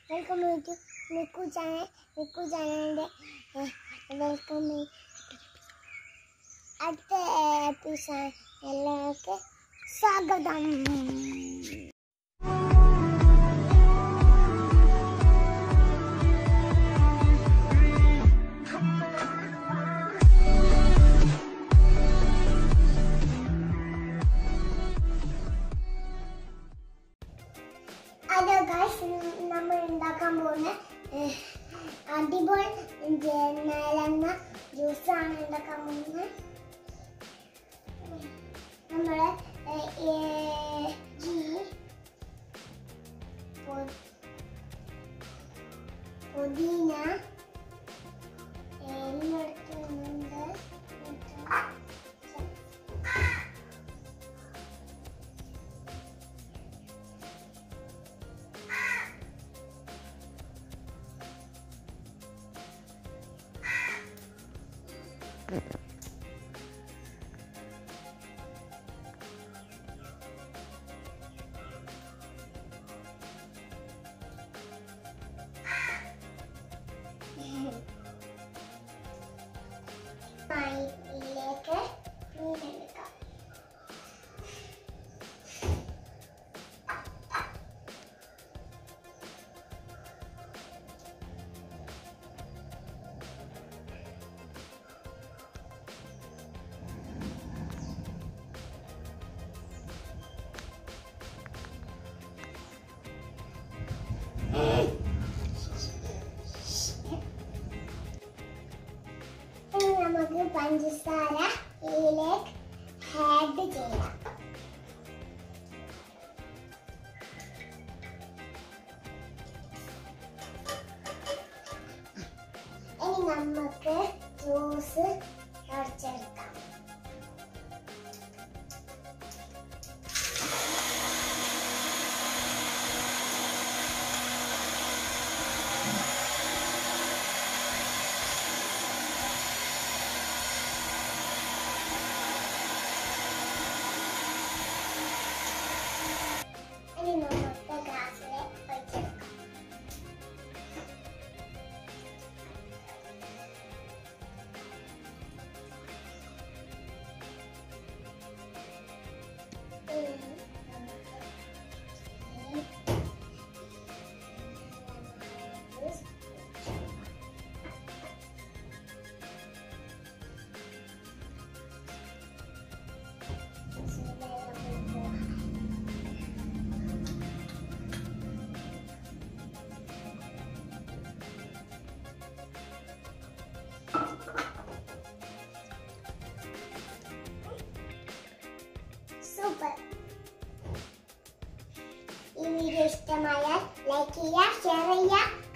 Welcome to മിക്കു ചാനലിൻ്റെ welcome അടുത്ത എപ്പിസോഡ് എല്ലാവർക്കും സ്വാഗതം. ഹലോ ഗൈസ്, നമ്മൾ ഉണ്ടാക്കാൻ പോകുന്ന അടിപൊളി നാരങ്ങ ജ്യൂസാണ് ഉണ്ടാക്കാൻ പോകുന്നത്. നമ്മൾ പുതിന എല്ലാം എടുക്കുന്നുണ്ട്. ഇതിലേക്ക് മീനെടുക്കാം. നമുക്ക് പഞ്ചസാര ഇതിലേക്ക് ആഡ് ചെയ്യാം. ഇനി നമുക്ക് ജ്യൂസ് അരച്ചെടുക്കാം. നമുക്ക് ഗ്ലാസ്സിൽ ഒഴിച്ചെടുക്കാം. സൂപ്പർ. ഈ വീഡിയോ ഇഷ്ടമായാൽ ലൈക്ക് ചെയ്യുക, ഷെയർ ചെയ്യുക.